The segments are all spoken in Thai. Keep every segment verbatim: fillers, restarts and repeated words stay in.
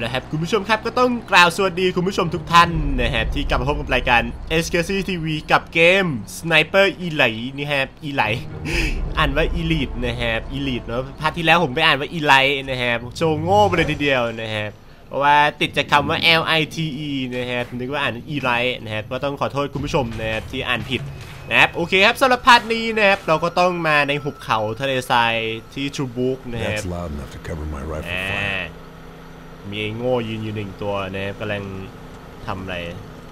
ละครับคุณผู้ชมครับก็ต้องกล่าวสวัสดีคุณผู้ชมทุกท่านนะครับที่กลับมาพบกับรายการ เอส เค ซี ที วี กับเกม Sniper Elite นี่ครับ Elite อ่านว่า Elite นะครับ Elite เนาะพาร์ทที่แล้วผมไปอ่านว่า Elite นะครับโชว์โง่ไปเลยทีเดียวนะครับเพราะว่าติดจากคำว่า L I T E นะครับนึกว่าอ่าน Elite นะครับก็ต้องขอโทษคุณผู้ชมนะครับที่อ่านผิดนะครับโอเคครับสำหรับพาร์ทนี้นะครับเราก็ต้องมาในหุบเขาทะเลทรายที่ทรูบุ๊กนะครับอ่ามีไอ้โง่ยืนอยู่หนึ่งตัวนะครับกำลังทำอะไร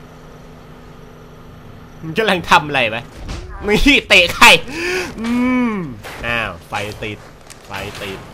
มันกำลังทำอะไรไหมไม่เตะใครอืมอ้าวไฟติดไฟติด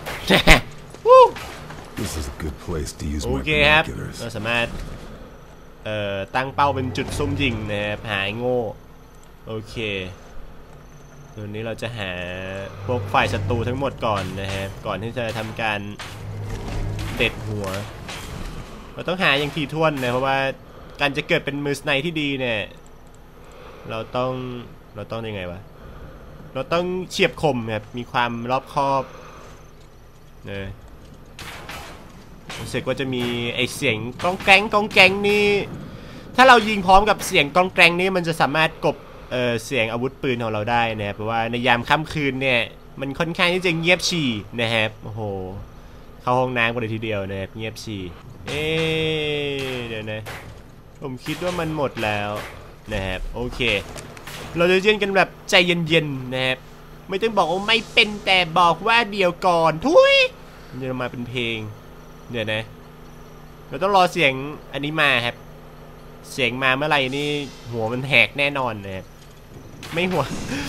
โอเคครับเราสามารถเอ่อตั้งเป้าเป็นจุดซุ่มยิงนะครับหายโง่โอเคตัวนี้เราจะหาพวกฝ่ายศัตรูทั้งหมดก่อนนะครับก่อนที่จะทำการเด็ดหัวเราต้องหาอย่างถี่ถ้วนนะเพราะว่าการจะเกิดเป็นมือสไนที่ดีเนี่ยเราต้องเราต้องยังไงวะเราต้องเฉียบคมครับมีความรอบคอบนะรู้สึกว่าจะมีไอเสียงก้องแกงก้องแกงนี่ถ้าเรายิงพร้อมกับเสียงก้องแกงนี่มันจะสามารถกลบเออเสียงอาวุธปืนของเราได้นะครับเพราะว่าในยามค่ำคืนเนี่ยมันค่อนข้างที่จะเงียบฉี่นะครับโอ้โหเข้าห้องน้ำกันเลยทีเดียวนะครับเงียบฉี่เอ๊เดี๋ยวนะผมคิดว่ามันหมดแล้วนะครับโอเคเราจะเล่นกันแบบใจเย็นๆนะครับไม่ต้องบอกว่าไม่เป็นแต่บอกว่าเดี๋ยวก่อนทุยมันจะมาเป็นเพลงเดี๋ยวนะเราต้องรอเสียงอันนี้มาครับเสียงมาเมื่อไหร่นี่หัวมันแหกแน่นอนนะครับไม่หัว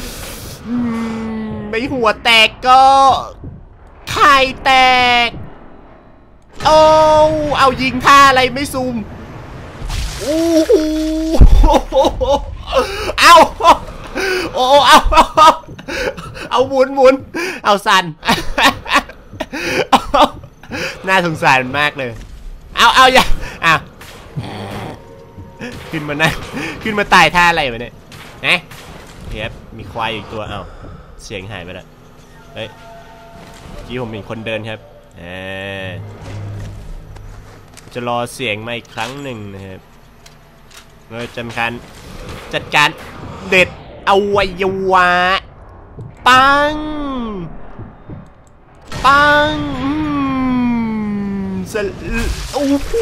ไม่หัวแตกก็ไข่แตกโอ้เอายิงท่าอะไรไม่ซูมอู้หูเอาโอ้เอาเอาหมุนหมุนเอาสั่นน่าสงสารมากเลยเอาเอาอย่าอ่ะขึ้นมานะขึ้นมาตายท่าอะไรวะเนี่ยนะเฮ้ยมีควายอีกตัวเอาเสียงหายไปแล้วเฮ้ยกี้ผมเห็นคนเดินครับอ่าจะรอเสียงมาอีกครั้งหนึ่งนะครับเราจะทำการจัดการเด็ดอวัยวะปังปังสลโอ้โห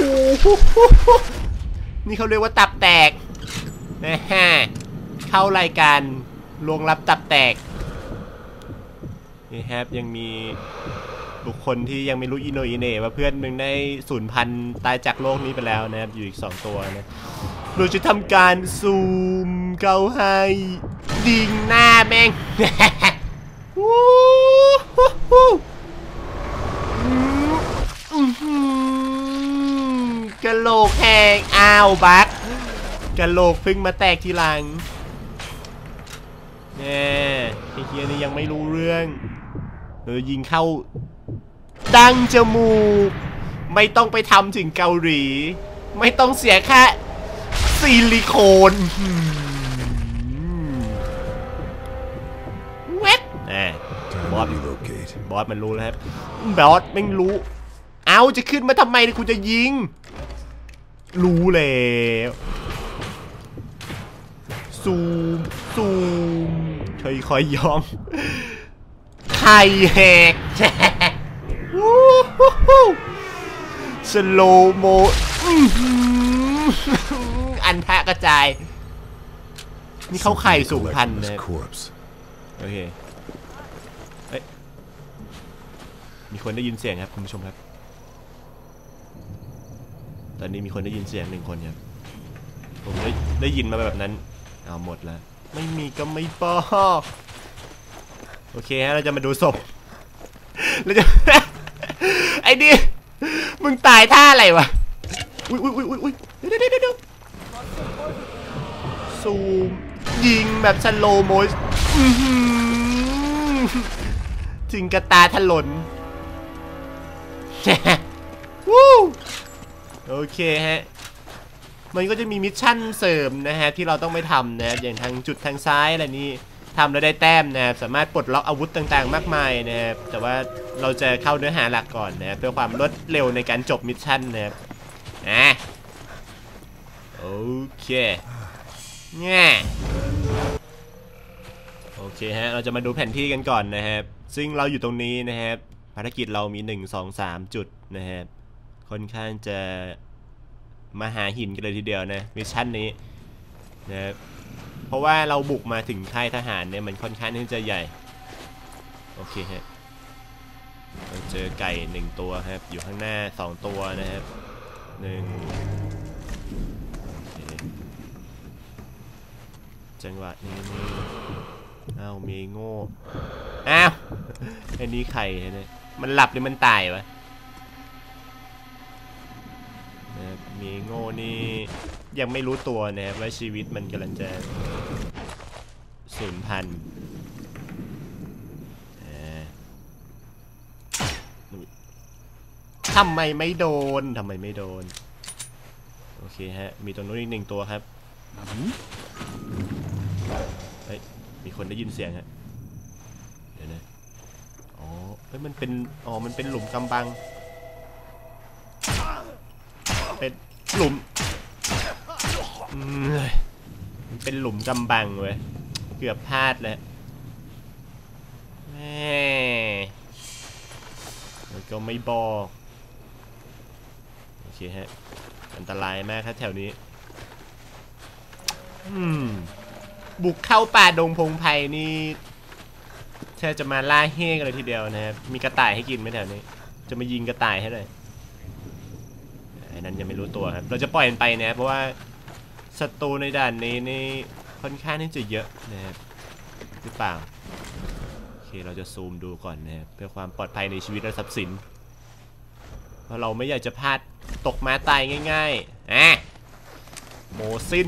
นี่เขาเรียกว่าตับแตกนะฮะเข้ารายการลวงลับตับแตกนี่ครับยังมีบุคคลที่ยังไม่รู้อิโนอิเน่ว่าเพื่อนหนึ่งได้สูญพันธุ์ตายจากโลกนี้ไปแล้วนะครับอยู่อีกสองตัวนะเราจะทำการซูมเกาให้ดิ่งหน้าแม่งกะโหลกแหงอ้าวบักกะโหลกเพิ่งมาแตกทีหลังเนี่ยไอ้เฮียนี่ยังไม่รู้เรื่องเออยิงเข้าดังจมูกไม่ต้องไปทำถึงเกาหลีไม่ต้องเสียแค่ซิลิโคนเว็บบอสบอสมันรู้แล้วครับบอสไม่รู้เอาจะขึ้นมาทำไมคุณจะยิงรู้แล้วซูมซูมค่อยๆย่องไข่แหกสโลโมอันทะกระจายนี่เข้าไข่สูงพันเลยโอเคเฮ้ยมีคนได้ยินเสียงครับคุณผู้ชมครับตอนนี้มีคนได้ยินเสียงหนึ่งคนครับผมได้ได้ยินมาแบบนั้นเอาหมดแล้วไม่มีก็ไม่บอกโอเคฮะเราจะมาดูศพเราจะไอ้ดิมึงตายท่าอะไรวะอุ้ยอุ้ยอุ้ยอุ้ยเดี๋ยวเดี๋ยวเดี๋ยวซูมยิงแบบสโลโมชั่นถึงกระตาถลนวู้โอเคฮะมันก็จะมีมิชชั่นเสริมนะฮะที่เราต้องไปทำนะอย่างทางจุดทางซ้ายอะไรนี้ททำแล้วได้แต้มนะครับสามารถปลดล็อกอาวุธต่างๆมากมายนะครับแต่ว่าเราจะเข้าเนื้อหาหลักก่อนนะครับเพื่อความรวดเร็วในการจบมิชชั่นนะครับอ่ะโอเคง่ายโอเคฮะเราจะมาดูแผนที่กันก่อนนะครับซึ่งเราอยู่ตรงนี้นะครับภารกิจเรามีหนึ่ง สอง สามจุดนะครับค่อนข้างจะมาหาหินกันเลยทีเดียวนะมิชชั่นนี้นะครับเพราะว่าเราบุกมาถึงค่ายทหารเนี่ยมันค่อนข้างที่จะใหญ่โอเคฮะเราเจอไก่หนึ่งตัวครับอยู่ข้างหน้าสองตัวนะครับหนึ่งจังหวะนี้นี่อ้าวมีโง่อ้าวไอ้นี้ไข่เนี่ยมันหลับหรือมันตายวะมีโง่นี่ยังไม่รู้ตัวนะครับว่าชีวิตมันกำลังจะสูญพันธุ์ทำไมไม่โดนทำไมไม่โดนโอเคฮะมีตัวนู้นอีกหนึ่งตัวครับเฮ้ยมีคนได้ยินเสียงฮะเดี๋ยวนะอ๋อเฮ้ยมันเป็นอ๋อมันเป็นหลุมกำบังเป็นหลุมมันเป็นหลุมกำบังเว้ยเกือบพลาดแล้วแม่มันก็ไม่บอกโอเคฮะอันตรายมากครับแถวนี้อืมบุกเข้าป่าดงพงไพ่นี่แทบจะมาล่าเฮกันเลยทีเดียวนะครับมีกระต่ายให้กินไหมแถวนี้จะมายิงกระต่ายให้เลยไอ้นั้นยังไม่รู้ตัวครับเราจะปล่อยมันไปนะเพราะว่าศัตรูในด่านนี้นี่ค่อนข้างที่จะเยอะนะครับหรือเปล่าโอเคเราจะซูมดูก่อนนะครับเพื่อความปลอดภัยในชีวิตและทรัพย์สินเพราะเราไม่อยากจะพลาดตกมาตายง่ายๆอ่ะโมซิน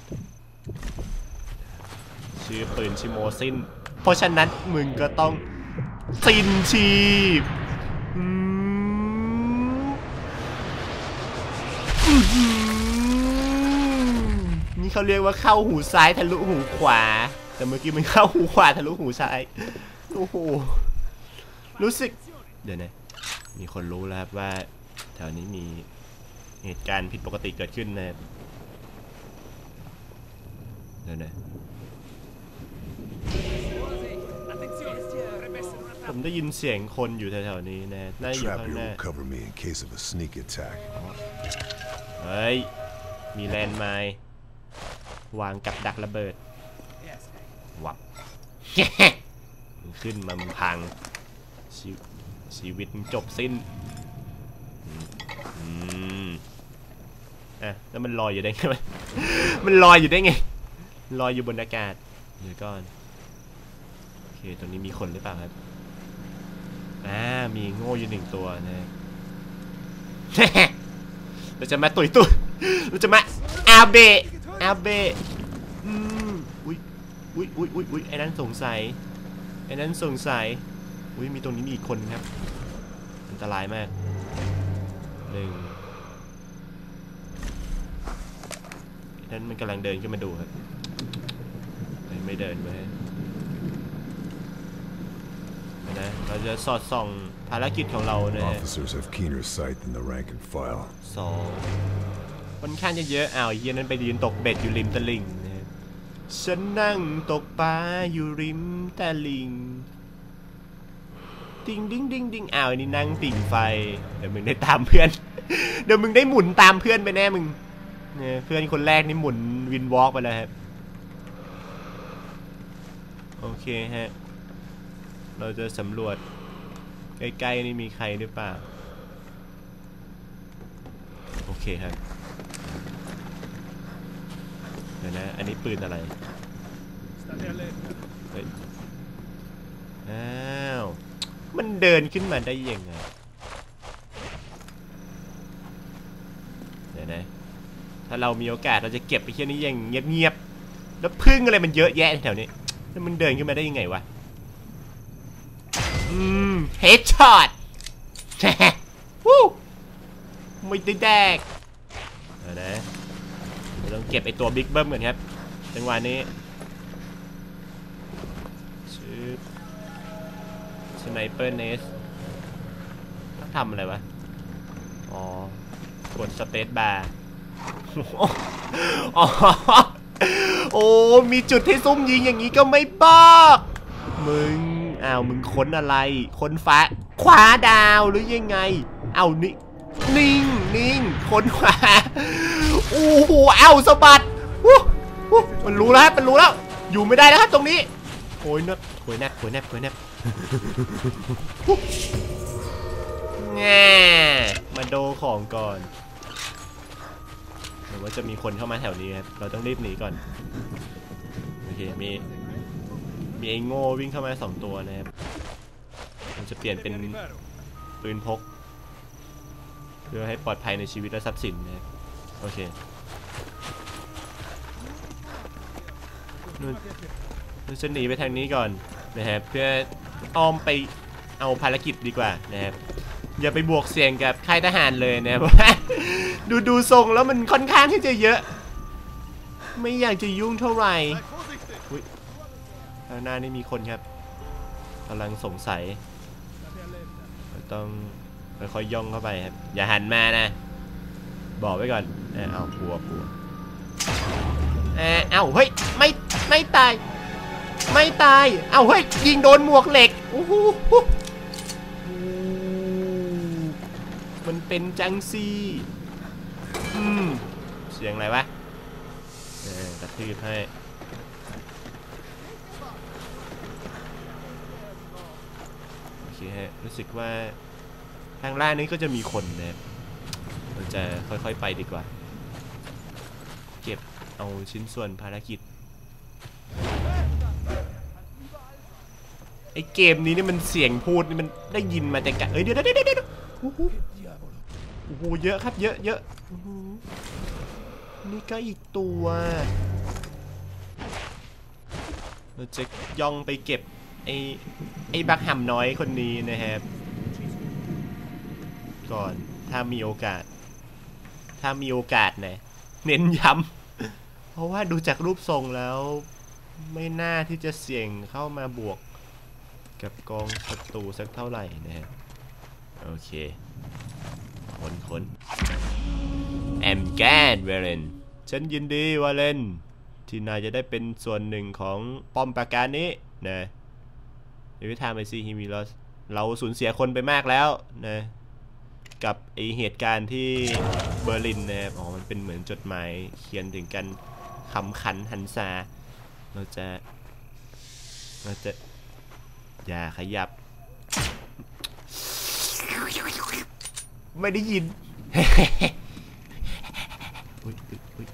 ชื่อปืนชื่อโมซินเพราะฉะนั้นมึงก็ต้องสิ้นชีพนี่เขาเรียกว่าเข้าหูซ้ายทะลุหูขวาแต่เมื่อกี้มันเข้าหูขวาทะลุหูซ้ายโอ้โหรู้สึกเดี๋ยวนะมีคนรู้แล้วครับว่าแถวนี้มีเหตุการณ์ผิดปกติเกิดขึ้นนะเดี๋ยวนะผมได้ยินเสียงคนอยู่แถวๆนี้นะน่าอยู่ข้างหน้าเฮ้ยมีแลนด์ไมน์วางกับดักระเบิดวับมึงขึ้นมามึงพังชชีวิตมึงจบสิ้นอืมอ่ะแล้วมันลอยอยู่ได้ไงมันลอยอยู่ได้ไงลอยอยู่บนอากาศเดี๋ยวก่อนโอเคตรงนี้มีคนหรือเปล่าครับอ่ามีโง่อยู่หนึ่งตัวนะเราจะมาตุยตุยเราจะมาอาเบะอาเบะอืมอุ้ยอุ้ยอุ้ยอุ้ยอุ้ยไอ้นั้นสงสัยไอ้นั้นสงสัยอุ้ยมีตรงนี้มีอีกคนครับอันตรายมากหนึ่งนั้นมันกำลังเดินขึ้นมาดูครับไม่เดินไปนะเราจะสอดส่องภารกิจของเราเนี่ยสองค่อนข้างจะเยอะอ้าวเฮียนั้นไปยืนตกเบ็ดอยู่ริมตลิ่งนะฉันนั่งตกปลาอยู่ริมตลิ่งดิ้งดิ้งดิ้งดิ้งอ้าวนี่นั่งปิ่งไฟเดี๋ยวมึงได้ตามเพื่อนเดี๋ยวมึงได้หมุนตามเพื่อนไปแน่มึงเนี่ยเพื่อนคนแรกนี่หมุนวินวอล์กไปแล้วครับโอเคฮะเราจะสำรวจใกล้ๆนี่มีใครหรือเปล่าโอเคครับเดี๋ยวนะอันนี้ปืนอะไรเฮ้ยอ้าวมันเดินขึ้นมาได้ยังไงเดี๋ยวนะถ้าเรามีโอกาสเราจะเก็บไปแค่นี้อย่างเงียบๆแล้วพึ่งอะไรมันเยอะแยะแถวนี้แล้วมันเดินขึ้นมาได้ยังไงวะอืมเฮดช็อตวู้ไม่ได้แดกเดี๋ยวนะเราต้องเก็บไอตัวบิ๊กเบิ้มก่อนครับจังหวะนี้สไนเปอร์เนสต้องทำอะไรวะอ๋อกดสเปซบาร์อ๋อโอ้มีจุดที่ซุ่มยิงอย่างนี้ก็ไม่บอกมึงอ้าวมึงค้นอะไรค้นฟ้าขวาดาวหรือยังไงเอานี่นิ่งนิ่งค้นขวาโอ้โหเอ้าสะบัดมันรู้แล้วมันรู้แล้วอยู่ไม่ได้แล้วครับตรงนี้โอยนับโอยแนบโอยแนบโอยแนบแง่มาโดของก่อนหรือว่าจะมีคนเข้ามาแถวนี้ครับเราต้องรีบหนีก่อนโอเคมีมีไอ้โง่วิ่งเข้ามาสองตัวนะครับเราจะเปลี่ยนเป็นปืนพกเพื่อให้ปลอดภัยในชีวิตและทรัพย์สินนะครับโอเคเราจะหนีไปทางนี้ก่อนนะครับเพื่ออ้อมไปเอาภารกิจดีกว่านะครับอย่าไปบวกเสี่ยงกับค่ายทหารเลยนะครับดูดูทรงแล้วมันค่อนข้างที่จะเยอะไม่อยากจะยุ่งเท่าไหร่อุ๊ยข้างหน้านี่มีคนครับกำลังสงสัยต้องค่อยๆย่องเข้าไปครับอย่าหันมานะบอกไว้ก่อนเอากลัวกลัวเอ้าเฮ้ยไม่ไม่ตายไม่ตายเอ้าเฮ้ยยิงโดนหมวกเหล็กโอ้โหมันเป็นจังซี่อืมเสียงอะไรวะเออกระทืบให้โอเคฮะรู้สึกว่าทางล่างนี้ก็จะมีคนนะเราจะค่อยๆไปดีกว่าเก็บเอาชิ้นส่วนภารกิจไอเกมนี้นี่มันเสียงพูดนี่มันได้ยินมาแต่ไกลเอ้ยเดี๋ยวเดี๋ยวเดี๋ยวโอ้โหโอ้โหเยอะครับเยอะเยอะนี่ก็อีกตัวเราจะย่องไปเก็บไอไอบักหำน้อยคนนี้นะครับก่อนถ้ามีโอกาสถ้ามีโอกาสนะเน้นย้ำเพราะว่าดูจากรูปทรงแล้วไม่น่าที่จะเสี่ยงเข้ามาบวกกับกองศัตรูสักเท่าไหร่นะฮะโอเคคนคนแอมแกนเวเลนฉันยินดีวาเลนที่นายจะได้เป็นส่วนหนึ่งของป้อมปราการนี้นะในวิธามไอซีฮิมิลอสเราสูญเสียคนไปมากแล้วนะกับไอเหตุการณ์ที่เบอร์ลินนะครับอ๋อมันเป็นเหมือนจดหมายเขียนถึงกันคำขันหันษาเราจะเราจะอย่าขยับไม่ได้ยินอุ๊ยอุ๊ยอุ๊ย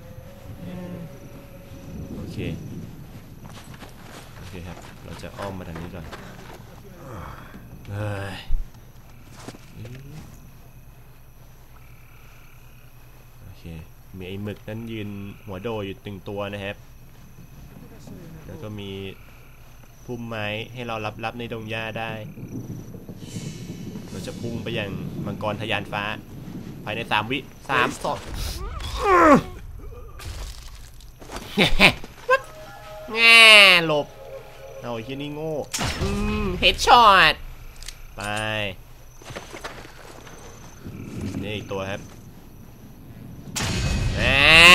โอเคโอเคครับเราจะอ้อมมาทางนี้ก่อนเฮ้ยโอเคมีไอ้หมึกนั้นยืนหัวโดอยู่ตึงตัวนะครับแล้วก็มีพุ่มไม้ให้เรารับรับในดงหญ้าได้เราจะพุ่งไปยังมังกรทะยานฟ้าภายในสามวิสามสองแง่หลบเอาไอ้ที่นี่โง่อืมเฮดช็อตไปนี่อีกตัวครับแหม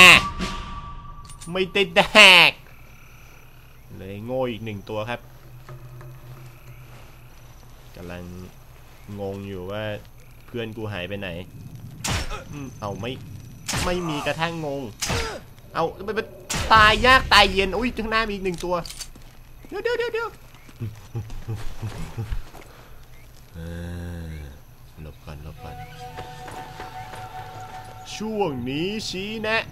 ไม่ได้แดกเลยโง่อีกหนึ่งตัวครับกำลังงงอยู่ว่าเพื่อนกูหายไปไหนเอาไม่ไม่มีกระทั่งงงเอาไปตายยากตายเย็นอุ้ยข้างหน้ามีอีกหนึ่งตัวเดี๋ยวเดี๋ยวเดี๋ยวเดี๋ยวหลบก่อนหลบก่อนช่วงนี้ชี้แนะ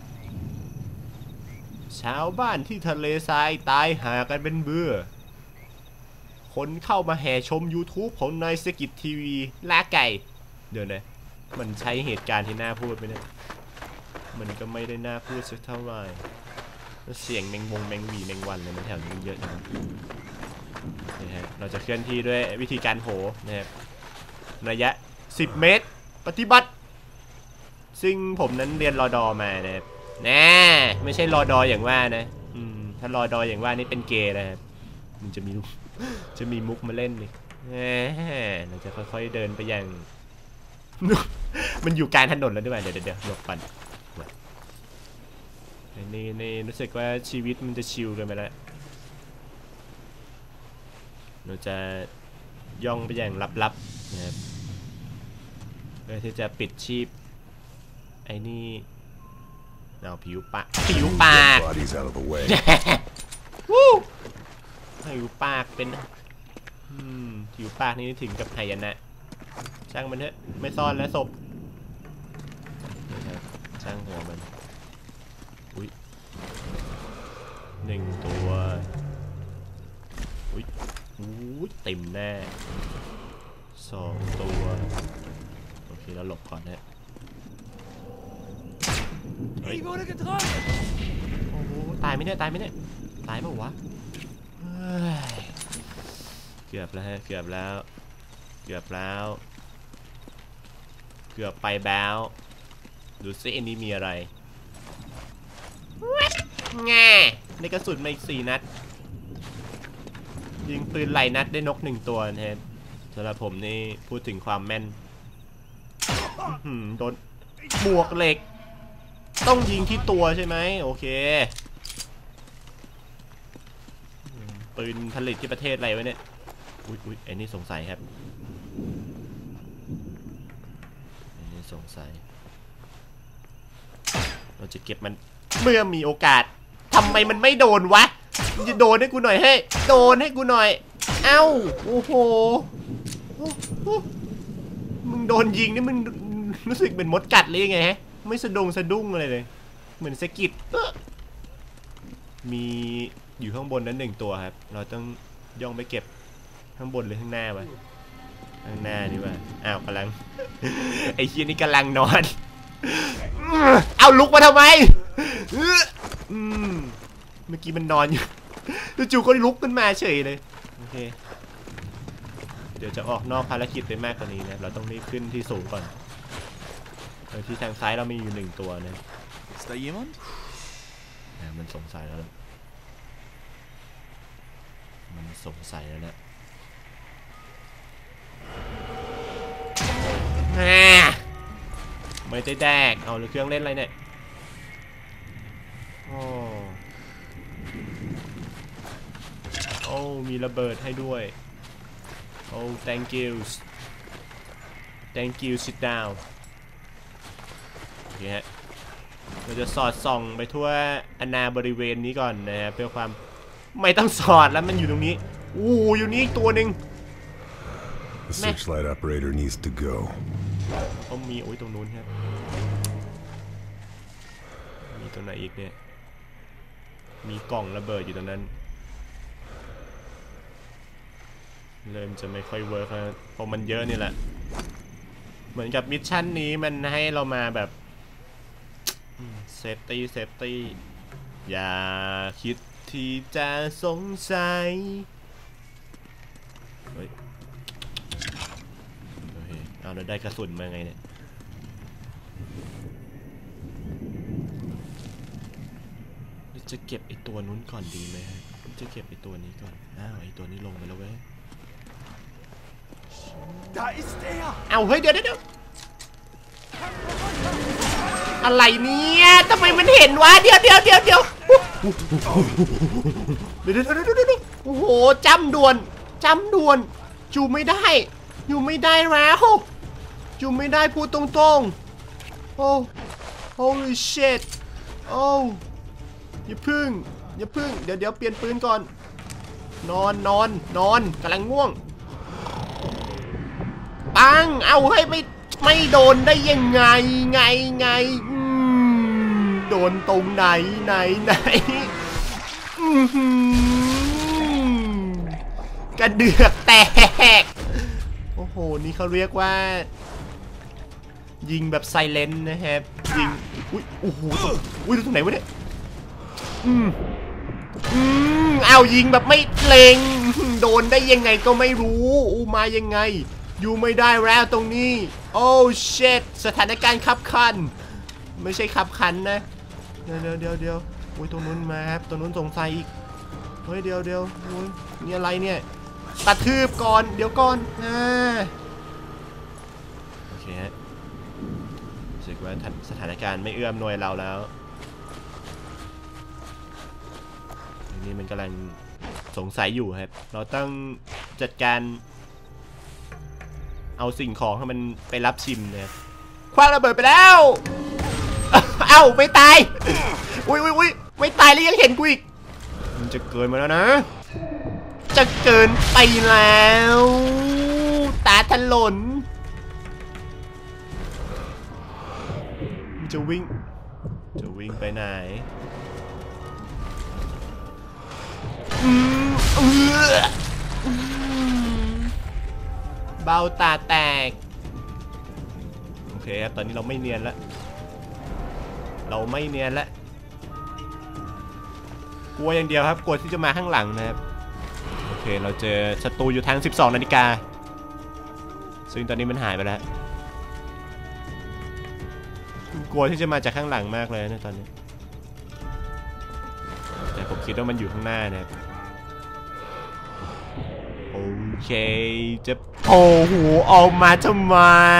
ชาวบ้านที่ทะเลทรายตายหากันเป็นเบื่อคนเข้ามาแห่ชม YouTube ของนายสกิททีวีลาไก่เดี๋ยวนะมันใช้เหตุการณ์ที่น่าพูดไหมเนี่ยมันก็ไม่ได้น่าพูดสักเท่าไหร่เสียงแมงวงแมงวีแมงวันเลยมันแถวนี้เยอะนะนี่ฮะเราจะเคลื่อนที่ด้วยวิธีการโหนะครับระยะสิบเมตรปฏิบัติซึ่งผมนั้นเรียนรอดอมานะครับแน่ไม่ใช่รอดออย่างว่านะอืมถ้ารอดออย่างว่านี่เป็นเกย์นะครับมันจะมีจะมีมุกมาเล่นนี่เราจะค่อยๆเดินไปอย่างมันอยู่กลางถนนแล้วด้วยเดี๋ยวเดี๋ยวหลบปันนี่นี่รู้สึกว่าชีวิตมันจะชิลกันไปแล้วเราจะย่องไปอย่างลับๆนะครับเพื่อที่จะปิดชีพไอ้นี่เอาผิวปากผิวปากวู้ผิวปากเป็นอืมผิวปากนี่ถึงกับไหยนะช่างมันเถอะไม่ซ่อนแล้วศพนะครับช่างหัวมันอุ้ยหนึ่งตัวอุ้ยอุ้ยเต็มแน่สองตัวโอเคแล้วหลบก่อนนะโอ้โหตายไหมเนี่ยตายไหมเนี่ยตายเปล่าวะเกือบแล้วฮะเกือบแล้วเกือบแล้วเกือบไปแล้วดูซิอันนี้มีอะไรแง่ในกระสุนมาอีกสี่นัดยิงปืนไหลนัดได้นกหนึ่งตัวนะฮะสำหรับผมนี่พูดถึงความแม่นโดนบวกเหล็กต้องยิงที่ตัวใช่ไหมโอเคปืนผลิตที่ประเทศอะไรวะเนี่ยอุ๊ยอุ๊ยไอ้นี่สงสัยครับไอ้นี่สงสัยเราจะเก็บมันเมื่อมีโอกาสทำไมมันไม่โดนวะมึงจะโดนให้กูหน่อยเฮ้ยโดนให้กูหน่อยเอ้าโอ้โหมึงโดนยิงนี่มึงรู้สึกเป็นมดกัดเลยยังไงฮะไม่สะดงสะดุ้งอะไรเลยเหมือนสะกิดมีอยู่ข้างบนนั้นหนึ่งตัวครับเราต้องย่องไปเก็บข้างบนหรือข้างหน้าวะข้างหน้าดีกว่าอ้าวกำลังไอ้เหี้ยนี่กำลังนอนเอาลุกมาทำไมอืมเมื่อกี้มันนอนอยู่จู่ๆก็ลุกขึ้นมาเฉยเลยโอเคเดี๋ยวจะออกนอกภารกิจไปมากกว่านี้นะเราต้องรีบขึ้นที่สูงก่อนที่ทางซ้ายเรามีอยู่หนึ่งตัวนะมันสงสัยแล้วมันสงสัยแล้วนะไม่ได้แดกเอาหรือเครื่องเล่นอะไรเนี่ยโอ้โอ้มีระเบิดให้ด้วยโอ้ thank you thank you sit down โอเคฮะเราจะสอดส่องไปทั่วอนาบริเวณนี้ก่อนนะครับเพื่อความไม่ต้องสอดแล้วมันอยู่ตรงนี้อู้อยู่นี่ตัวหนึ่ง The searchlight operator needs to go เขามีโอ้ยตรงนู้นครับมีตรงไหนอีกเนี่ยมีกล่องระเบิดอยู่ตรงนั้นเริ่มจะไม่ค่อยเวิร์คแล้วเพราะมันเยอะนี่แหละเหมือนกับมิชชั่นนี้มันให้เรามาแบบเซฟตี้เซฟตี้อย่าคิดที่จะสงสัยเฮ้ยโอเคเอาเราได้กระสุนมาไงเนี่ยจะเก็บไอตัวนู้นก่อนดีไหมฮะจะเก็บไอตัวนี้ก่อนอ้าวไอตัวนี้ลงไปแล้วเว้ยเอาเฮ้ยเดี๋ยวเดี๋ยวอะไรเนี่ยทำไมมันเห็นวะเดี๋ยวเดี๋ยวเดี๋ยวเดี๋ยวเดี๋ยวเดี๋ยวเดี๋ยวเดี๋ยวโอ้โหจำด่วนจำด่วนจูไม่ได้อยู่ไม่ได้แล้วจูไม่ได้พูดตรงๆโอ้ holy shit โอ้อย่าพึ่งอย่าพึ่งเดี๋ยวเดี๋ยวเปลี่ยนปืนก่อนนอนนอนนอนกำลังง่วงปังเอาให้ไม่ไม่โดนได้ยังไงไงไงโดนตรงไหนไหนไหนกระเดือกแตกโอ้โหนี่เขาเรียกว่ายิงแบบไซเลนต์นะครับยิงอุ้ยโอ้โหอุ้ยตรงไหนวะเนี่ยอืมอืมเอายิงแบบไม่เล็งโดนได้ยังไงก็ไม่รู้อู้มายังไงอยู่ไม่ได้แล้วตรงนี้โอ้เช็ดสถานการณ์ขับขันไม่ใช่ขับขันนะเดี๋ยวเดี๋ยวเดี๋ยวเดี๋ยวโอ้ยตรงนู้นมาครับตรงนู้นสงสัยอีกตฮ้ยเดี๋ยวเดี๋ยวโอ้ยนี่อะไรเนี่ยกระทืบก่อนเดี๋ยวก่อนนะโอเคฮะรู้สึกว่าสถานการณ์ไม่เอื้อมหน่วยเราแล้วนี่มันกำลังสงสัยอยู่ครับเราต้องจัดการเอาสิ่งของให้มันไปรับชิมเนี่ยคว้างระเบิดไปแล้วเอ้าไม่ตายอุ้ยอุ้ยอุ้ยไม่ตายแล้วยังเห็นกูอีกมันจะเกินมาแล้วนะจะเกินไปแล้วตาถลนมันจะวิ่งจะวิ่งไปไหนอืมเออเบ้าตาแตกโอเคครับตอนนี้เราไม่เนียนแล้วเราไม่เนียนแล้วกลัวอย่างเดียวครับกลัวที่จะมาข้างหลังนะครับโอเคเราเจอศัตรูอยู่ทางสิบสองนาฬิกาซึ่งตอนนี้มันหายไปแล้วกลัวที่จะมาจากข้างหลังมากเลยนะตอนนี้แต่ผมคิดว่ามันอยู่ข้างหน้านะครับโอเคจะโผล่หูออกมาทำไม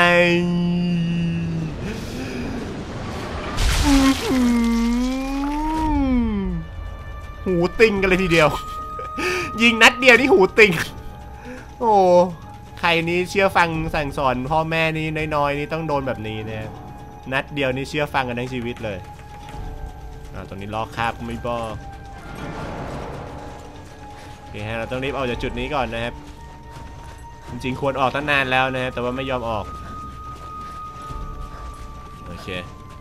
หูติงกันเลยทีเดียวยิงนัดเดียวนี่หูติงโอ้ใครนี้เชื่อฟังสั่งสอนพ่อแม่นี่น้อยๆนี่ต้องโดนแบบนี้นะนัดเดียวนี่เชื่อฟังกันทั้งชีวิตเลยอ่าตอนนี้ล็อกคาบไม่บอกโอเคฮะเราต้องรีบออกจากจุดนี้ก่อนนะครับจริงๆควรออกตั้งนานแล้วนะแต่ว่าไม่ยอมออกโอเค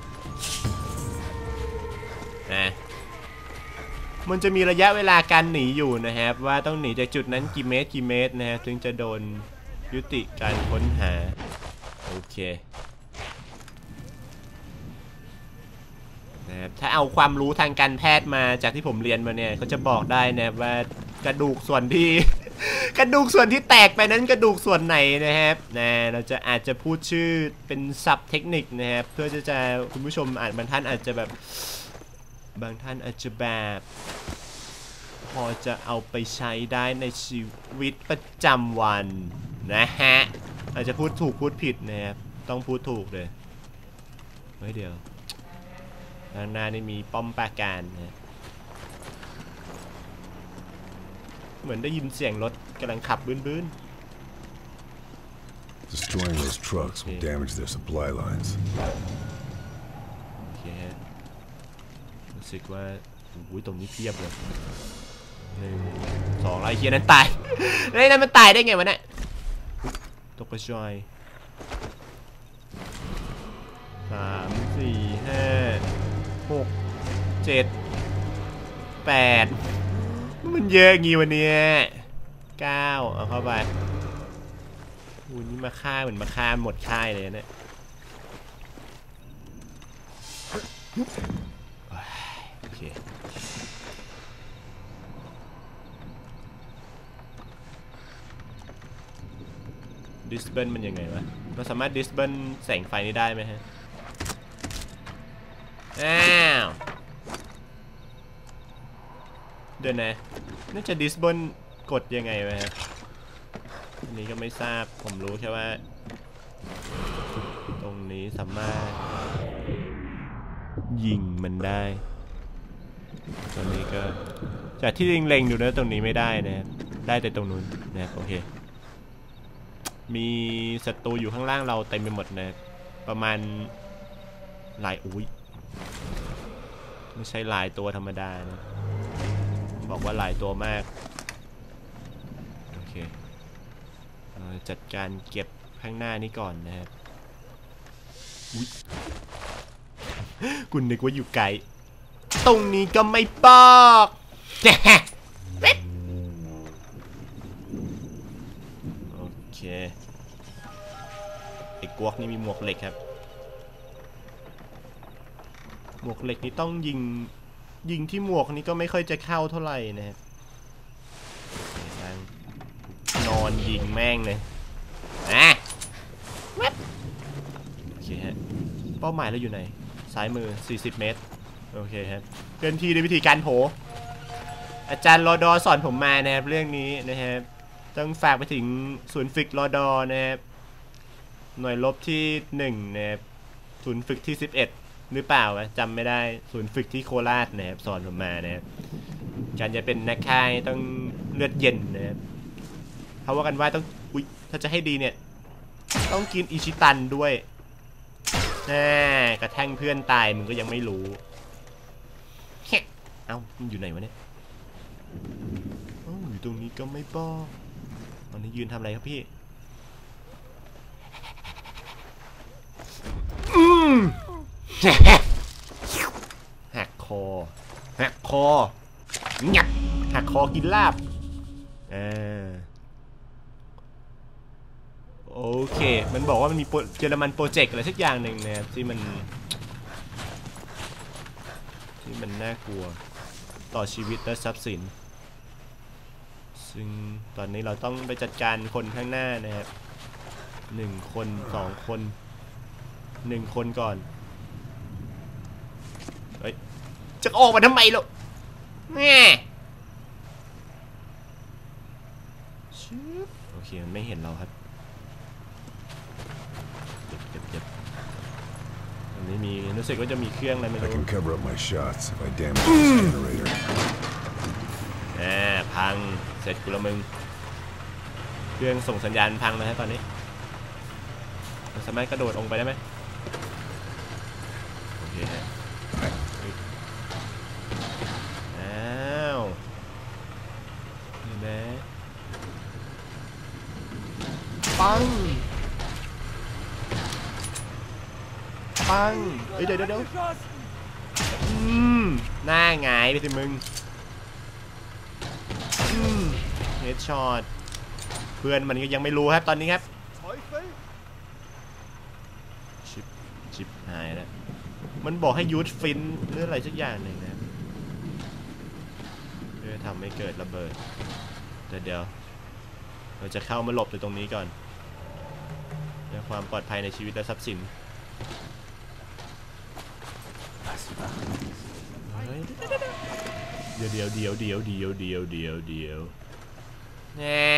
นะมันจะมีระยะเวลาการหนีอยู่นะครับว่าต้องหนีจากจุดนั้นกี่เมตรกี่เมตรนะฮะถึงจะโดนยุติการค้นหาโอเคนะครับถ้าเอาความรู้ทางการแพทย์มาจากที่ผมเรียนมาเนี่ยเขาจะบอกได้นะครับว่ากระดูกส่วนที่ กระดูกส่วนที่แตกไปนั้นกระดูกส่วนไหนนะครับนะเราจะอาจจะพูดชื่อเป็นศัพท์เทคนิคนะครับเพื่อจะจะคุณผู้ชมอาจบางท่านอาจจะแบบบางท่านอาจจะแบบพอจะเอาไปใช้ได้ในชีวิตประจำวันนะฮะอาจจะพูดถูกพูดผิดนะครับต้องพูดถูกเลยเฮ้ยเดี๋ยวด้านหน้านี่มีป้อมปราการนะเหมือนได้ยินเสียงรถกำลังขับบื้นๆ Destroying those trucks will damage their supply lines. โอเครู้สึกว่าอุ้ยตรงนี้เพียบเลยหนึ่งสองไอ้เฮียนั้นตายไอ้นั่นมันตายได้ไงวะเนี่ยตกกระจายสามสี่ห้าหกเจ็ดแปดมันเยอะงี้วันนี้เก้าเอาเข้าไปอุ้ยนี่มาฆ่าเหมือนมาฆ่าหมดค่ายเลยเนี่ยโอเคดิสเบิลมันยังไงวะเราสามารถดิสเบิลแสงไฟนี้ได้ไหมฮะอ้าวเดี๋ยวนะน่าจะดิสเบิลกดยังไงวะฮะอันนี้ก็ไม่ทราบผมรู้แค่ว่าตรงนี้สามารถยิงมันได้ตรงนี้ก็จากที่เล็งๆดูนะตรงนี้ไม่ได้นะได้แต่ตรงนู้นนะโอเคมีศัตรูอยู่ข้างล่างเราเต็มไปหมดนะประมาณหลายอุ้ยไม่ใช่หลายตัวธรรมดานะบอกว่าหลายตัวมากโอเคจัดการเก็บข้างหน้านี้ก่อนนะครับอุ้ยคุณนึกว่าอยู่ไกลตรงนี้ก็ไม่บอกโอเคไอ้กวกนี่มีหมวกเหล็กครับหมวกเหล็กนี่ต้องยิงยิงที่หมวกนี้ก็ไม่ค่อยจะเข้าเท่าไหร่นะครับนอนยิงแม่งเลยนะโอเคฮะเป้าหมายเราอยู่ไหนซ้ายมือสี่สิบเมตรโอเคครับเคลื่อนที่ด้วยวิธีการโผอาจารย์รอดอสอนผมมานะครับเรื่องนี้นะครับต้องฝากไปถึงศูนย์ฝึกรอดอนะครับหน่วยรบที่หนึ่งนะครับศูนย์ฝึกที่สิบเอ็ดหรือเปล่าจำไม่ได้ศูนย์ฝึกที่โคราชนะครับสอนผมมานะครับการจะเป็นนักฆ่าต้องเลือดเย็นนะครับเขาว่ากันว่าต้องอุ๊ยถ้าจะให้ดีเนี่ยต้องกินอิชิตันด้วยน่ากระแทงเพื่อนตายมึงก็ยังไม่รู้เอ้ามันอยู่ไหนวะเนี่ยอ๋ออยู่ตรงนี้ก็ไม่บอกตอนนี้ยืนทำอะไรครับพี่อืมหักคอหักคองับหักคอกินลาบอ่าโอเคมันบอกว่ามันมีเยอรมันโปรเจกต์อะไรสักอย่างหนึ่งนะครับที่มันที่มันน่ากลัวต่อชีวิตและทรัพย์สินซึ่งตอนนี้เราต้องไปจัดการคนข้างหน้านะครับหนึ่งคนสองคนหนึ่งคนก่อนเฮ้ยจะออกมาทำไมล่ะแง่โอเคมันไม่เห็นเราครับเจ็บเจ็บอันนี้มีรู้สึกว่าจะมีเครื่องอะไรไม่รู้ I can cover up my shots if I damage this generator อ่าพังเสร็จกูละมึงเครื่องส่งสัญญาณพังแล้วตอนนี้เราสามารถกระโดดลงไปได้ไหมโอเคฮะอ้าวเห็นไหมปังปังเฮ้ยเดี๋ยวเดี๋ยวอืมหน้าหงายไปสิมึงอืมเฮดช็อตเพื่อนมันก็ยังไม่รู้ครับตอนนี้ครับชิปชิปหายแล้วมันบอกให้ยูทฟินหรืออะไรสักอย่างหนึ่งนะเพื่อทำให้เกิดระเบิดแต่เดี๋ยวเราจะเข้ามาหลบอยู่ตรงนี้ก่อนเพื่อความปลอดภัยในชีวิตและทรัพย์สินเดี๋ยวเดี๋ยวเดี๋ยวเดี๋ยวเดี๋ยวเดี๋ยวเดี๋ยวเดี๋ยวแน่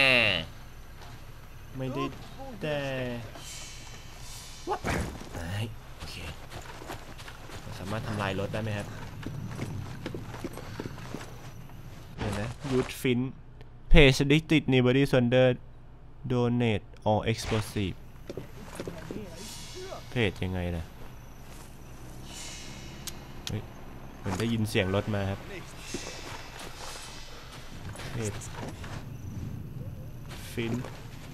ไม่ได้แต่วัดโอเคสามารถทำลายรถได้ไหมครับเดี๋ยวนะยูทฟินเพจดิจิตนิบอดี้ซอนเดอร์โดเนทออลเอ็กซ์โพซีฟเพจยังไงล่ะเหมือนได้ยินเสียงรถมาครับเพจฟิน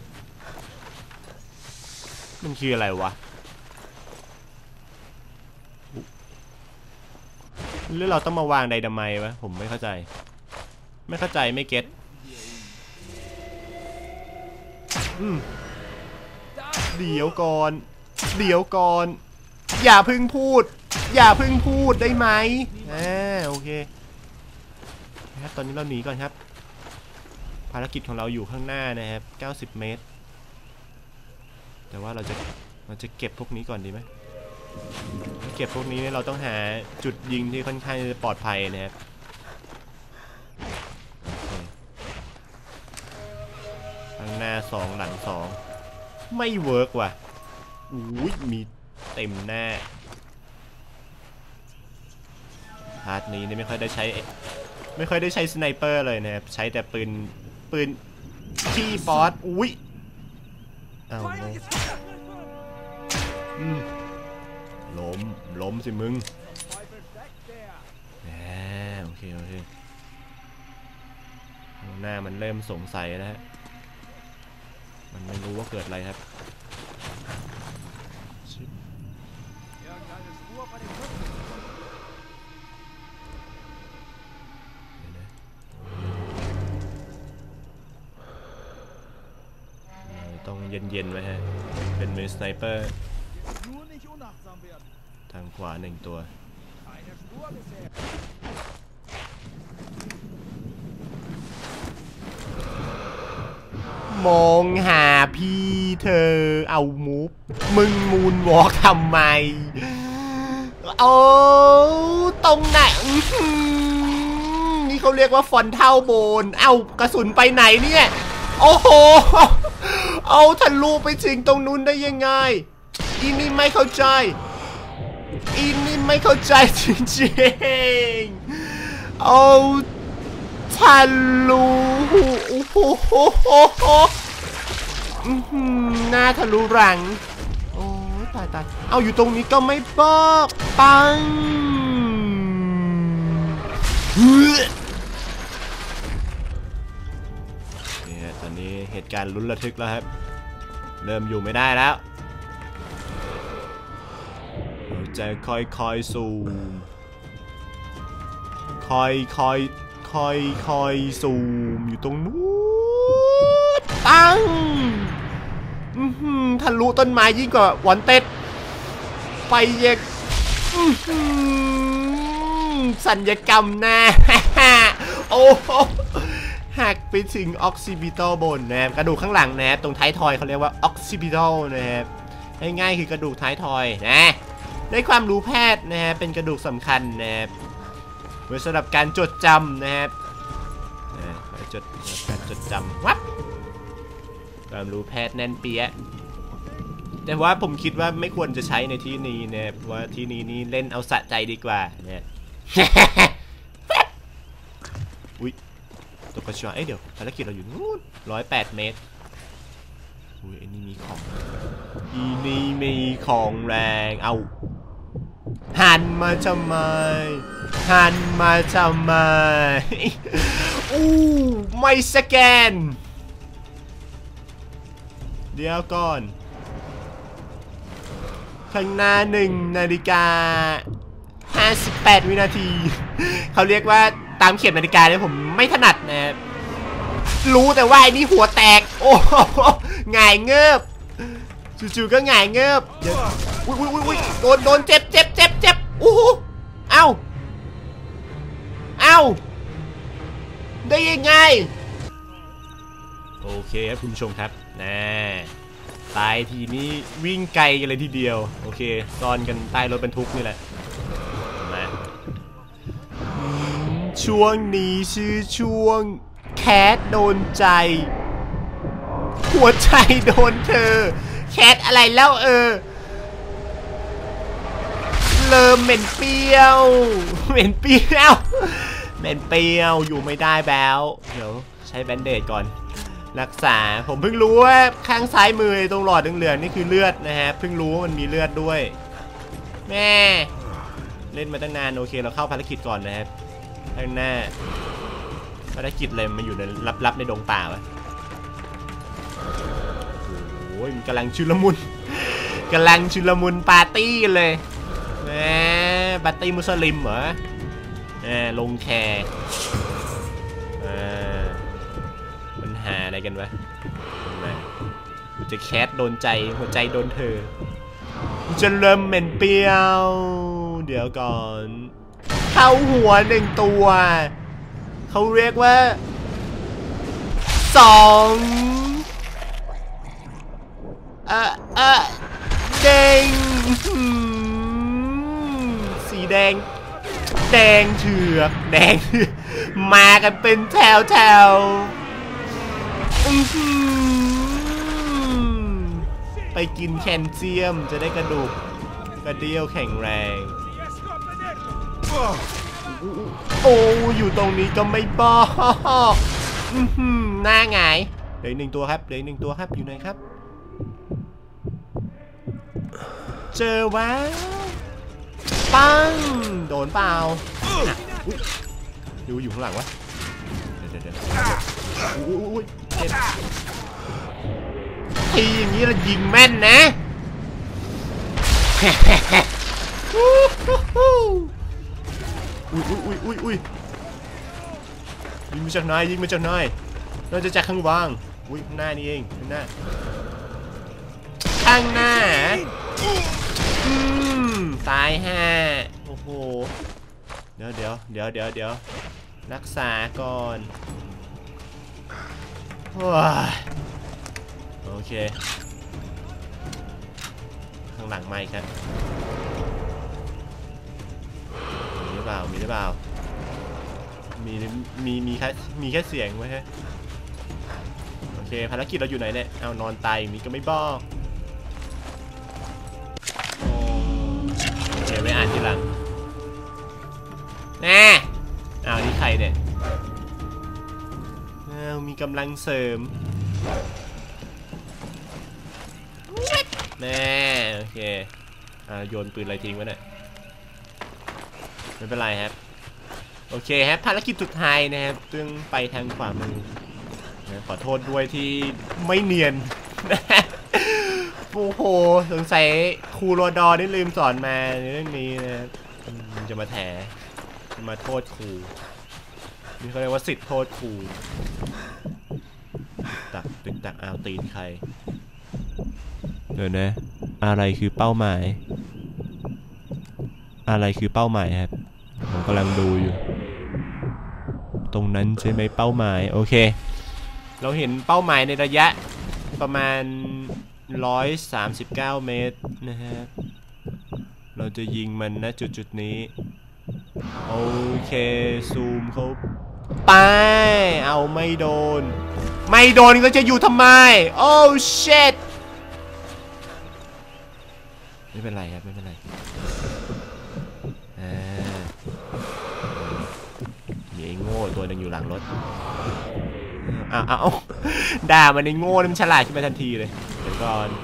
มันคืออะไรวะหรือเราต้องมาวางไดนาไมต์วะผมไม่เข้าใจไม่เข้าใจไม่เก็ตอืมเดี๋ยวก่อนเดี๋ยวก่อนอย่าเพิ่งพูดอย่าเพิ่งพูดได้ไหมอ่าโอเคครับตอนนี้เราหนีก่อนครับภารกิจของเราอยู่ข้างหน้านะครับเก้าสิบเมตรแต่ว่าเราจะเราจะเก็บพวกนี้ก่อนดีไหมเก็บพวกนี้เราต้องหาจุดยิงที่ค่อนข้างจะปลอดภัยนะครับข้างหน้าสองหลังสองไม่เวิร์กว่ะอุ้ยมีเต็มหน้าพาร์ทนี้นี่ไม่ค่อยได้ใช้ไม่ค่อยได้ใช้สไนเปอร์เลยนะครับใช้แต่ปืนปืนขี้ฟอสอุ้ยเอาอืมล้มล้มสิมึงแหมโอเคโอเคหน้ามันเริ่มสงสัยแล้วฮะมันไม่รู้ว่าเกิดอะไรครับต้องเย็นๆไว้ฮะเป็นมือสไนเปอร์ทางขวาหนึ่งตัว มองหาพี่เธอเอามูฟมึงมูนวอล์กทำไมโอ้ตรงไหนนี่โคเขาเรียกว่าฟอนเท่าโบนเอ้ากระสุนไปไหนเนี่ยโอ้โหเอาทะลุไปถึงตรงนู้นได้ยังไงอีนี่ไม่เข้าใจอีนี่ไม่เข้าใจจริงๆเอาทะลุโอ้โหหน้าทะลุหลังโอ้ตายตายเอาอยู่ตรงนี้ก็ไม่บอกปังเนี่ยตอนนี้เหตุการณ์ลุ้นระทึกแล้วครับเริ่มอยู่ไม่ได้แล้วเราจะค่อยๆซูมค่อยๆค่อยๆซูมอยู่ตรงนู้นปังทะลุต้นไม้ยิ่งกว่าวันเต็ดไปเยกสัญญกรรมนะโอ้หักไปถึงออกซิบิทอลบนนะครับกระดูกข้างหลังนะครับตรงท้ายทอยเขาเรียกว่าออกซิบิทอลนะครับง่ายๆคือกระดูกท้ายทอยนะได้ความรู้แพทย์นะครับเป็นกระดูกสำคัญนะครับไว้สำหรับการจดจำนะครับจดการจดจำวับความรู้แพทย์แน่นเปี้ยแต่ว่าผมคิดว่าไม่ควรจะใช้ในที่นี้นะครับว่าที่นี้นี่เล่นเอาสะใจดีกว่าเนี่ยอุ้ยตกกระชากเอ้ยเดี๋ยวภารกิจเราอยู่นู้นร้อยแปดเมตรอุ้ยไอ้นี่มีของอีนี่มีของแรงเอาหันมาทำไมหันมาทำไมอู้ไม่สแกนเดี๋ยวก่อนข้างหน้าหนึ่งนาฬิกาห้าสิบแปดวินาทีเขาเรียกว่าตามเข็มนาฬิกาเนี่ยผมไม่ถนัดนะรู้แต่ว่าไอ้นี่หัวแตกโอ้หงายเงือบจู่ๆก็หงายเงือบเดี๋ยวอุ้ยอุ้ยอุ้ยโดนโดนเจ็บเจ็บเจ็บเจ็บโอ้โหเอ้าเอ้าได้ยังไงโอเคครับคุณผู้ชมครับนะตายทีนี้วิ่งไกลกันเลยทีเดียวโอเคซ่อนกันใต้รถบรรทุกนี่แหละมาช่วงนี้ชื่อช่วงแคทโดนใจหัวใจโดนเธอแคทอะไรแล้วเออเริ่มเหม็นเปรี้ยวเหม็นเปรี้ยวเหม็นเปรี้ยวอยู่ไม่ได้แล้วเดี๋ยวใช้แบนเดจก่อนรักษาผมเพิ่งรู้ว่าข้างซ้ายมือตรงหลอดเหลืองๆนี่คือเลือดนะฮะเพิ่งรู้ว่ามันมีเลือดด้วยแม่เล่นมาตั้งนานโอเคเราเข้าภารกิจก่อนนะครับข้างหน้าภารกิจเลยมันอยู่ในลับๆในดงป่าวะโอ้ยมันกำลังชุลมุนกำลังชุลมุนปาร์ตี้กันเลยแหมปาร์ตี้มุสลิมเหรอแหมลงแคร์มันหาอะไรกันวะกูจะแคสโดนใจหัวใจโดนเธอกูจะเริ่มเหม็นเปรี้ยวเดี๋ยวก่อนเข้าหัวหนึ่งตัวเขาเรียกว่าสองเอ่อเอ่อแดงสีแดงแดงเถือกแดงมากันเป็นแถวแถวไปกินแคลเซียมจะได้กระดูกกระเดี่ยวแข็งแรงโอ้อยู่ตรงนี้ก็ไม่บอกหน้าไงเหลือหนึ่งตัวครับเหลือหนึ่งตัวครับอยู่ไหนครับเจอวะปังโดนเปล่าดูอยู่ข้างหลังวะเดี๋ยวเดี๋ยวอุ้ยเจ็บทีอย่างนี้เรายิงแม่นนะอุ้ยอุ้ยอุ้ยอุ้ยยิงมาจากไหนยิงมาจากไหนเราจะจากข้างวางอุ้ยข้างหน้านี่เองข้างหน้าข้างหน้าอืมตายห้าโอ้โหเดี๋ยวเดี๋ยวเดี๋ยวเดี๋ยวเดี๋ยวรักษาก่อนว้าโอเคข้างหลังไม่ครับมีหรือเปล่ามีหรือเปล่ามีมีมีแค่มีแค่เสียงไว้ฮะโอเคภารกิจเราอยู่ไหนเนี่ยเอานอนตายอย่างนี้ก็ไม่บอกเดี๋ยวไปอ่านทีหลังแน่เอานี่ใครเนี่ยเอามีกำลังเสริมแน่โอเคอ่าโยนปืนอะไรทิ้งไว้เนี่ยไม่เป็นไรครับโอเคครับภารกิจสุดท้ายนะครับซึ่งไปทางขวามือขอโทษด้วยที่ไม่เนียนโอ้โหสงสัยครูโรดอนี่ลืมสอนมาในเรื่องนี้นะจะมาแถจะมาโทษครูนี่เขาเรียกว่าสิทธิ์โทษครูตักตึกตักเอาตีนใครเดี๋ยวนะอะไรคือเป้าหมายอะไรคือเป้าหมายครับผมกำลังดูอยู่ตรงนั้นใช่ไหมเป้าหมายโอเคเราเห็นเป้าหมายในระยะประมาณหนึ่งร้อยสามสิบเก้าเมตรนะฮะเราจะยิงมันนะจุดจุดนี้โอเคซูมเขาไปเอาไม่โดนไม่โดนก็จะอยู่ทำไมโอ้เชิตไม่เป็นไรครับไม่เป็นไรอ่ามีไอ้โง่ตัวหนึ่งอยู่หลังรถอ้าวอ้าวด่ามันไอ้โง่มันฉลาดขึ้นมาทันทีเลยเดี๋ยวก่อน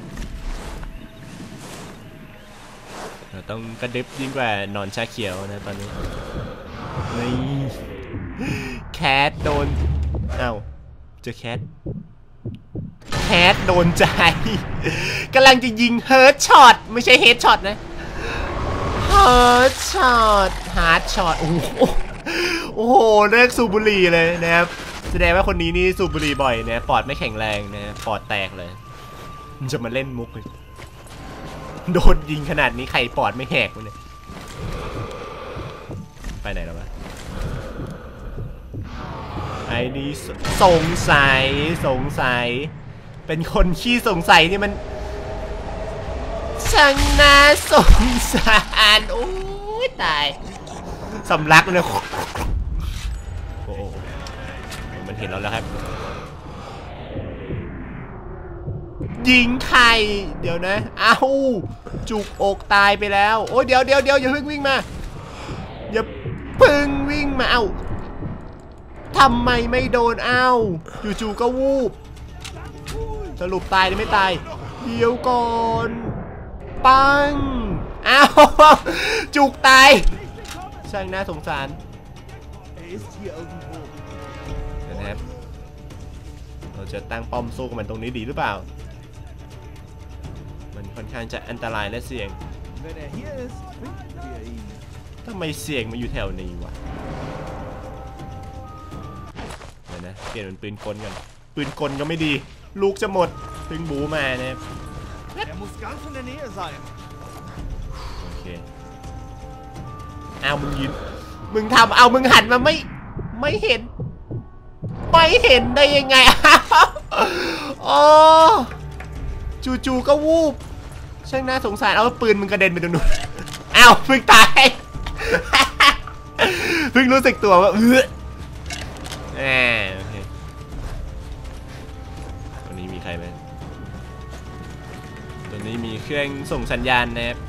เราต้องกระดึบยิ่งกว่านอนชาเขียวนะตอนนี้นี่แคทโดนอ้าวเจอแคทแคทโดนใจกำลังจะยิงเฮิร์ตช็อตไม่ใช่เฮดช็อตนะเฮิร์ตช็อตฮาร์ดช็อตโอ้โหโอ้โหเลิกสูบบุหรี่เลยนะครับแสดงว่าคนนี้นี่สูบบุหรี่บ่อยนะปอดไม่แข็งแรงนะปอดแตกเลยมันจะมาเล่นมุกเลยโดนยิงขนาดนี้ใครปอดไม่แหกวะเนี่ยไปไหนแล้ววะไอ้นี่สงสัยสงสัยเป็นคนขี้สงสัยนี่มันช่างน่าสงสารโอ้ยตายสำลักเลยโอ้โหมันเห็นเราแล้วครับยิงใครเดี๋ยวนะอ้าวจุกอกตายไปแล้วโอ้ยเดี๋ยวเดี๋ยวเดี๋ยวอย่าเพิ่งวิ่งมาอย่าเพิ่งวิ่งมาเอ้าทำไมไม่โดนเอ้าจู่ๆก็วูบสรุปตายหรือไม่ตายเดี๋ยวก่อนปังอ้าวจุกตายช่างน่าสงสารนะครับเราจะตั้งป้อมสู้กับมันตรงนี้ดีหรือเปล่ามันค่อนข้างจะอันตรายและเสี่ยงทำไมเสี่ยงมาอยู่แถวนี้วะเดี๋ยวนะเปลี่ยนเป็นปืนกลกันปืนกลก็ไม่ดีลูกจะหมดเพิ่งบูมานะครับโอเคเอามึงยืนมึงทำเอามึงหันมาไม่ไม่เห็นไม่เห็นได้ยังไงอ๋อจู่ๆก็วูบช่างน่าสงสารเอาปืนมึงกระเด็นไปตรงนู้นอ้าวเพิ่งตายเพิ่งรู้สึกตัวว่าเออแหมโอเคตัวนี้มีใครไหมตัวนี้มีเครื่องส่งสัญญาณนะครับ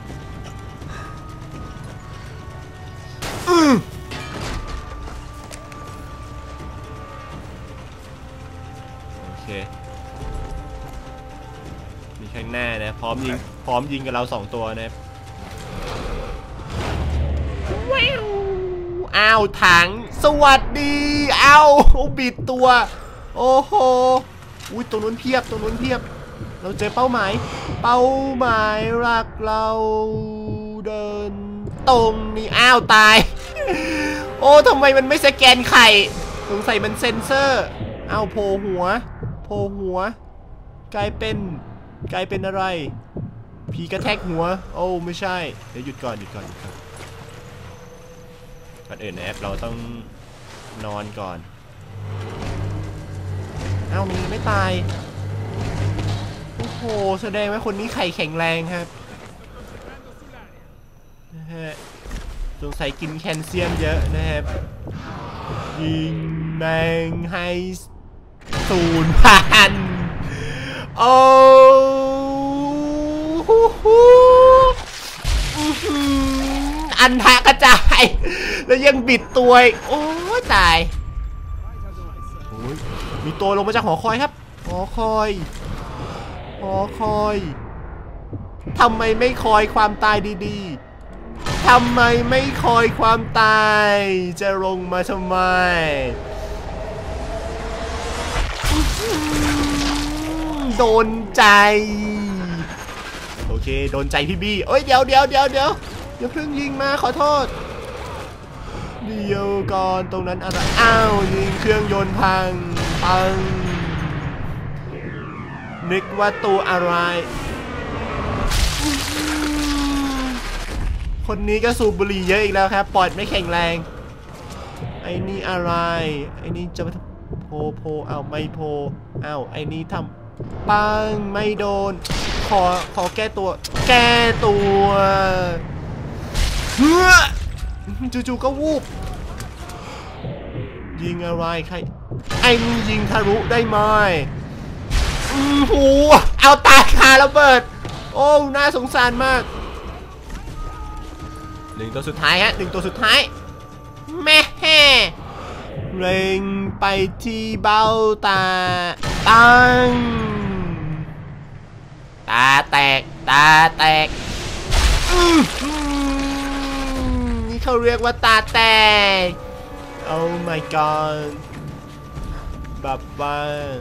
โอเคมีข้างหน้านะพร้อมยิงพร้อมยิงกับเราสองตัวนะครับว้าวอ้าวถังสวัสดีอ้าวบิดตัวโอ้โหอุ้ยตรงนู้นเพียบตรงนู้นเพียบเราเจอเป้าหมายเป้าหมายรักเราเดินตรงนี้อ้าวตายโอ้ทำไมมันไม่สแกนไข่สงสัยมันเซ็นเซอร์อ้าวโผล่หัวโผล่หัวกลายเป็นกลายเป็นอะไรผีกระแทกหัวโอ้ไม่ใช่เดี๋ยวหยุดก่อนหยุดก่อนหยุดก่อนก่อนอื่นในแอปเราต้องนอนก่อนอ้าวมันไม่ตายโอ้โหแสดงว่าคนนี้ไข่แข็งแรงครับนะฮะสงสัยกินแคลเซียมเยอะนะครับยิงแมงให้ศูนย์พันโอ้อันทะกระจายแล้วยังบิดตัวโอ้ตายมีตัวลงมาจากหอคอยครับหอคอยหอคอยทำไมไม่คอยความตายดีๆทำไมไม่คอยความตายจะลงมาทำไมโดนใจโอเคโดนใจพี่บี้เอ้ยเดี๋ยวเดี๋ยวเดี๋ยวเดี๋ยวอย่าเพิ่งยิงมาขอโทษเดี๋ยวก่อนตรงนั้นอะไรอ้าวยิงเครื่องยนต์พังปังนึกว่าตัวอะไรคนนี้ก็สูบบุหรี่เยอะอีกแล้วครับปอดไม่แข็งแรงไอ้นี่อะไรไอ้นี่จะโพโพเอาไม่โพเอาไอ้นี่ทำปังไม่โดนขอขอแก้ตัวแก้ตัวเฮ้อจู่ๆก็วูบยิงอะไรใครไอ้นี่ยิงทะลุได้ไหมอือหูเอาตายคาระเบิดโอ้น่าสงสารมากหนึ่งตัวสุดท้ายฮะหนึ่งตัวสุดท้ายแม่แห่เร่งไปที่เบ้าตาตังตาแตกตาแตกนี่เขาเรียกว่าตาแตกโอ้ my god แบบว่า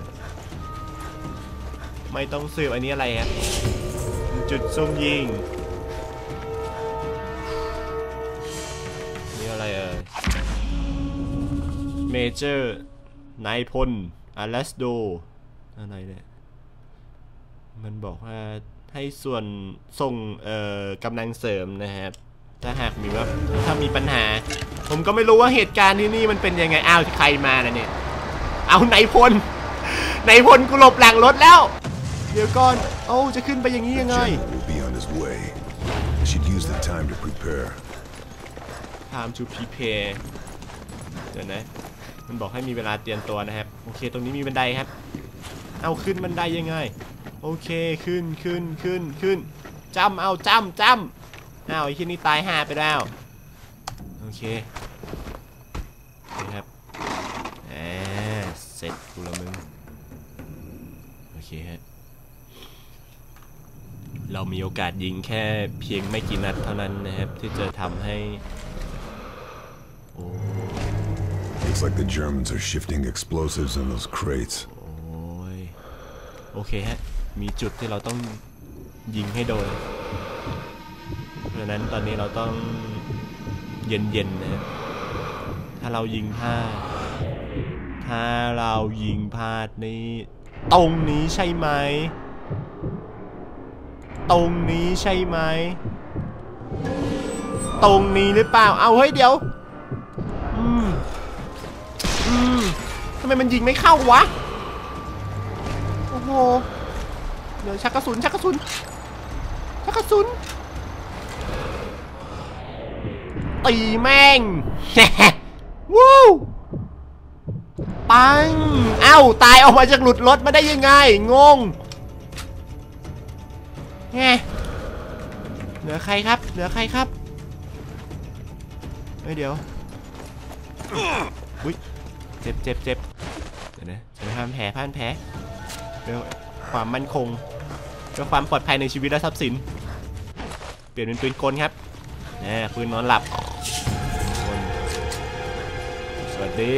ไม่ต้องสืบอันนี้อะไรครับจุดซุ่มยิงนี่อะไรเอ่ยเมเจอร์นายพลอารัสโดอะไรเนี่ยมันบอกว่าให้ส่วนส่งเอ่อกำลังเสริมนะครับถ้าหากมีว่าถ้ามีปัญหาผมก็ไม่รู้ว่าเหตุการณ์ที่นี่มันเป็นยังไงอ้าวใครมาล่ะเนี่ยเอานายพลนายพลกูหลบหลังรถแล้วเดี๋ยวก่อนเอ้าจะขึ้นไปอย่างนี้ยังไง time to prepare เดี๋ยวนะมันบอกให้มีเวลาเตรียมตัวนะครับโอเคตรงนี้มีบันไดครับเอาขึ้นบันไดยังไงโอเคขึ้นขึ้นขึ้นขึ้นจำเอาจำจำอ้าวไอ้ที่นี่ตายห่าไปแล้วโอเคนี่ครับอ่าเสร็จกูละมึงโอเคฮะเรามีโอกาสยิงแค่เพียงไม่กี่นัดเท่านั้นนะครับที่จะทำให้โอ้ Looks like the Germans are shifting explosives in those crates โอ้ยโอเคฮะมีจุดที่เราต้องยิงให้โดนเพราะนั้นตอนนี้เราต้องเย็นๆนะครับถ้าเรายิงพลาดถ้าเรายิงพลาดนี้ตรงนี้ใช่ไหมตรงนี้ใช่ไหมตรงนี้หรือเปล่าเอาเฮ้ยเดี๋ยวอืมอืมทำไมมันยิงไม่เข้าวะโอ้โหเดี๋ยวชักกระสุนชักกระสุนชักกระสุนตีแม่งวู้ปังเอ้าตายออกมาจากหลุดรถมาได้ยังไงงงแฮเหลือใครครับเหลือใครครับเฮ้ยเดี๋ยวอุ้ยเจ็บเจ็บเจ็บเดี๋ยวนะจะไปพันแผลพันแผลเพื่อความมั่นคงเพื่อความปลอดภัยในชีวิตและทรัพย์สินเปลี่ยนเป็นปืนกลครับนี่ปืนนอนหลับสวัสดี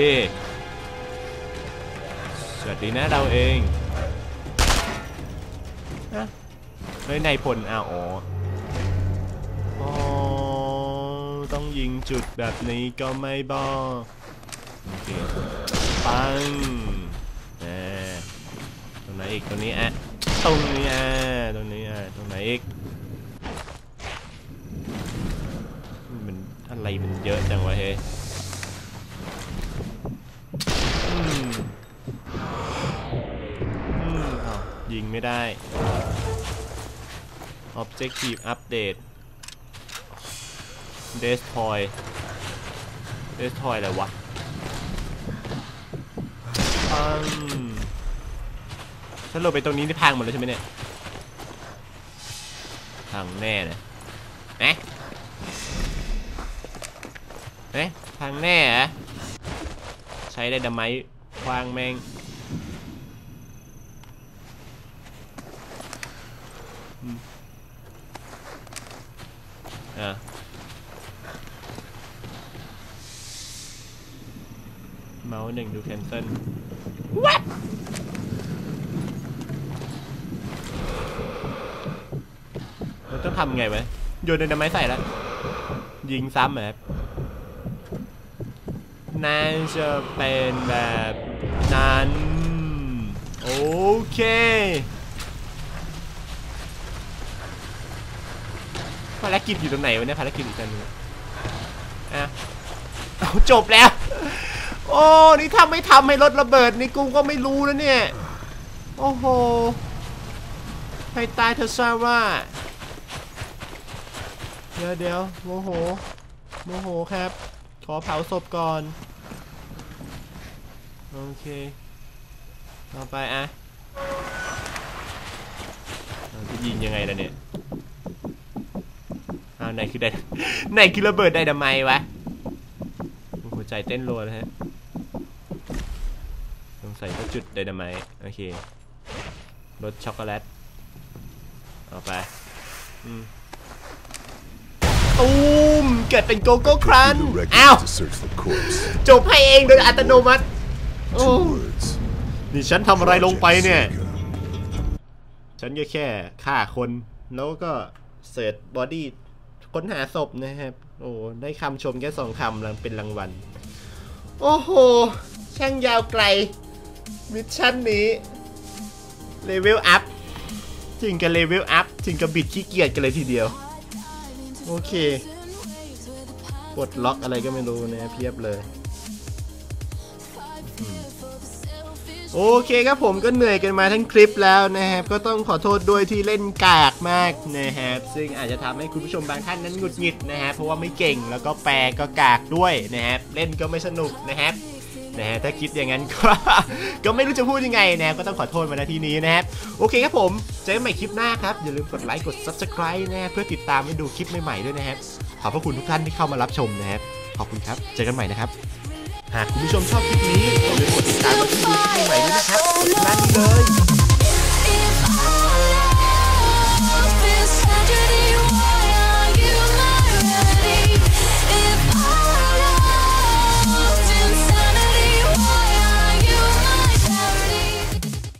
สวัสดีนะเราเองนะเฮ้ยนายพลอ้าวอ๋ออ๋อต้องยิงจุดแบบนี้ก็ไม่บอกโอเคปังอ่าตรงไหนอีกตรงนี้อ่ะตรงนี้อ่ะตรงนี้อ่ะตรงไหนอีกมันอะไรมันเยอะจังวะเฮ้ยอืมอืมอ้าวยิงไม่ได้ Objective Update เดสทอยเดสทอยอะไรวะถ้าเราไปตรงนี้ที่พังหมดเลยใช่ไหมเนี่ยพังแน่เลยเอ๊ะเอ๊ะพังแน่เหรอใช้ได้ดำไม้ควางแมงอ่ะเมาส์หนึ่งดูแคนเซิลวัดเราต้องทำไงวะโยนดำไม้ใส่แล้วยิงซ้ำแบบน่าจะเป็นแบบนั้นโอเคภารกิจอยู่ตรงไหนวะเนี่ยภารกิจอีกอันนึงอ่ะเอาจบแล้วโอ้นี่ถ้าไม่ทำให้รถระเบิดนี่กูก็ไม่รู้แล้วเนี่ยโอ้โหให้ตายเธอซาว่าเดี๋ยวเดี๋ยวโมโหโมโหครับขอเผาศพก่อนโอเคต่อไปอ่ะจะยิงยังไงล่ะเนี่ยอ้าวไหนคือไดไหนคือระเบิดไดนาไมต์วะหัวใจเต้นรัวนะฮะสงสัยก็จุดไดนาไมต์โอเครสช็อกโกแลตเอาไปอืมตูมเกิดเป็นโกโก้ครันอ้าวจบให้เองโดยอัตโนมัติโอ้นี่ฉันทำอะไรลงไปเนี่ยฉันก็แค่ฆ่าคนแล้วก็เสิร์ชบอดี้ค้นหาศพนะครับโอ้ได้คำชมแค่สองคำแล้วเป็นรางวัลโอ้โหช่างยาวไกลมิชชั่นนี้เลเวลอัพถึงกับเลเวลอัพถึงกับบิดขี้เกียจกันเลยทีเดียวโอเคปลดล็อกอะไรก็ไม่รู้นะเพียบเลยโอเคครับผมก็เหนื่อยกันมาทั้งคลิปแล้วนะครับก็ต้องขอโทษด้วยที่เล่นกากมากนะครับซึ่งอาจจะทำให้คุณผู้ชมบางท่านนั้นหงุดหงิดนะฮะเพราะว่าไม่เก่งแล้วก็แปลก็กากด้วยนะครับเล่นก็ไม่สนุกนะครับนะฮะถ้าคิดอย่างนั้นก็ ก็ไม่รู้จะพูดยังไงนะก็ต้องขอโทษมาณที่นี้นะครับโอเคครับผมเจอกันใหม่คลิปหน้าครับอย่าลืมกดไลค์กด ซับสไครบ์ นะเพื่อติดตามให้ดูคลิปใหม่ๆด้วยนะครับขอบพระคุณทุกท่านที่เข้ามารับชมนะครับขอบคุณครับเจอกันใหม่นะครับหากคุณผู้ชมชอบคลิปนี้อย่าลืมกดติดตามมาดูคลิปใหม่ๆด้วยนะครับกดนั่นเลย